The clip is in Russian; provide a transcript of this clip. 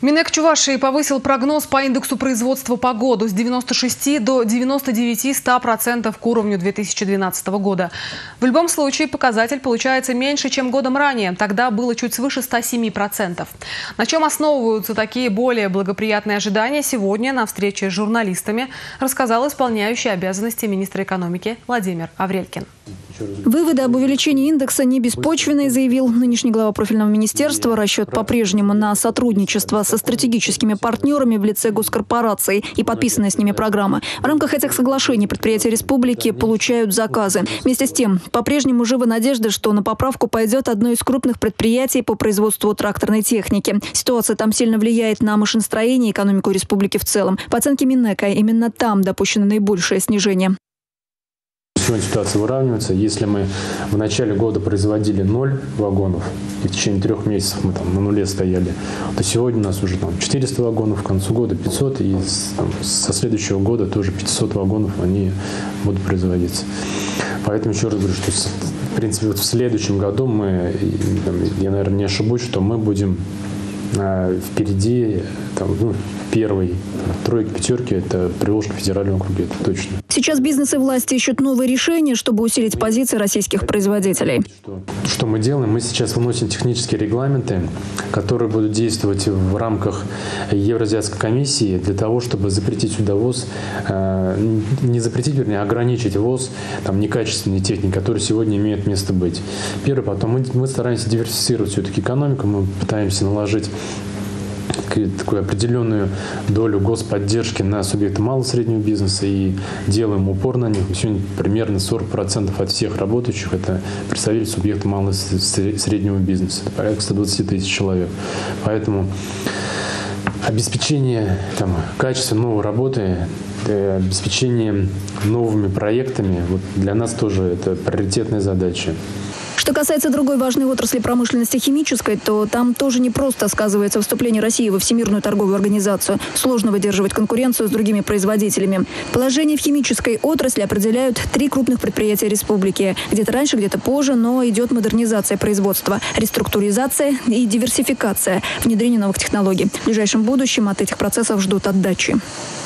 Минэк Чувашии повысил прогноз по индексу производства по году с 96 до 99,100% к уровню 2012 года. В любом случае показатель получается меньше, чем годом ранее. Тогда было чуть свыше 107%. На чем основываются такие более благоприятные ожидания, сегодня на встрече с журналистами рассказал исполняющий обязанности министра экономики Владимир Аврелькин. Выводы об увеличении индекса не беспочвенные, заявил нынешний глава профильного министерства. Расчет по-прежнему на сотрудничество со стратегическими партнерами в лице госкорпораций и подписанные с ними программы. В рамках этих соглашений предприятия республики получают заказы. Вместе с тем, по-прежнему живы надежды, что на поправку пойдет одно из крупных предприятий по производству тракторной техники. Ситуация там сильно влияет на машиностроение и экономику республики в целом. По оценке Минэка, именно там допущено наибольшее снижение. Сегодня ситуация выравнивается. Если мы в начале года производили 0 вагонов, и в течение 3 месяцев мы там на нуле стояли, то сегодня у нас уже 400 вагонов, к концу года 500, и со следующего года тоже 500 вагонов они будут производиться. Поэтому еще раз говорю, что в принципе в следующем году я, наверное, не ошибусь, что мы будем впереди первой тройки, пятерки, это Приволжский федеральный округ, это точно. Сейчас бизнес и власти ищут новые решения, чтобы усилить позиции российских производителей. Что мы делаем? Мы сейчас выносим технические регламенты, которые будут действовать в рамках Евразиатской комиссии для того, чтобы запретить сюда ввоз, не запретить, вернее, ограничить ввоз некачественной техники, которая сегодня имеет место быть. Первое, потом мы стараемся диверсифицировать все-таки экономику, мы пытаемся наложить такую определенную долю господдержки на субъекты малого и среднего бизнеса и делаем упор на них. Сегодня примерно 40% от всех работающих – это представители субъекта малого и среднего бизнеса. Это порядка 120 тысяч человек. Поэтому обеспечение качества новой работы, обеспечение новыми проектами для нас тоже это приоритетная задача. Что касается другой важной отрасли промышленности химической, то там тоже не просто сказывается вступление России во Всемирную торговую организацию. Сложно выдерживать конкуренцию с другими производителями. Положение в химической отрасли определяют 3 крупных предприятия республики. Где-то раньше, где-то позже, но идет модернизация производства, реструктуризация и диверсификация, внедрение новых технологий. В ближайшем будущем от этих процессов ждут отдачи.